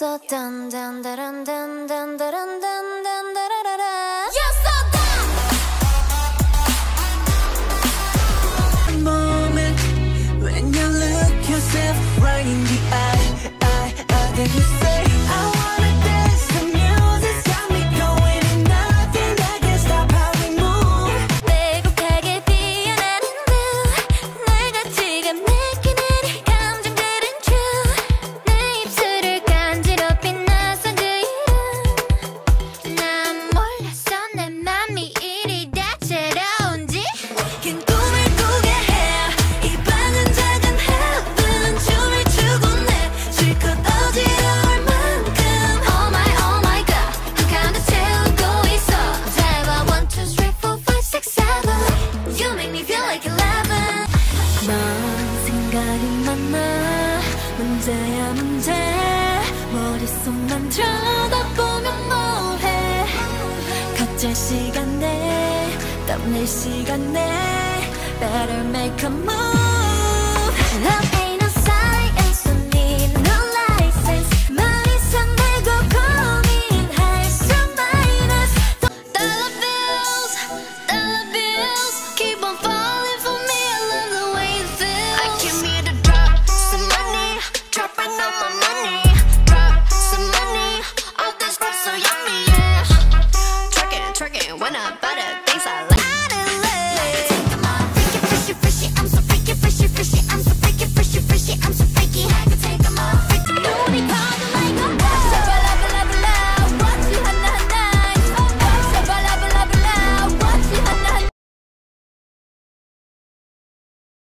so dun dun dun dun dun dun dun dun dun dun. You're so dumb. Moment when you look yourself right in the eye, then you say I wanna dance. The music's got me going and nothing that can stop how we move. 빼곡하게 피어나는 듯 내가 지금 느끼는 이 감정들은 true. 내 입술을 간지럽힌 낯선 그 이름. 난 몰랐어 내 맘이 이리 다채로운지. 긴 꿈을 꾸게 해. 이 방은 작은 heaven. 춤을 추고 내 실컷 어지러울 만큼. Oh my god. 한 칸도 채우고 있어. 잘 봐 1, 2, 3, 4, 5, 6, 7. You make me feel like 11. 넌 생각이 많아. 문제야 문제. 머릿속만 쳐다보면 뭐해. 각자 시간에 땀낼 시간에 Better make a move.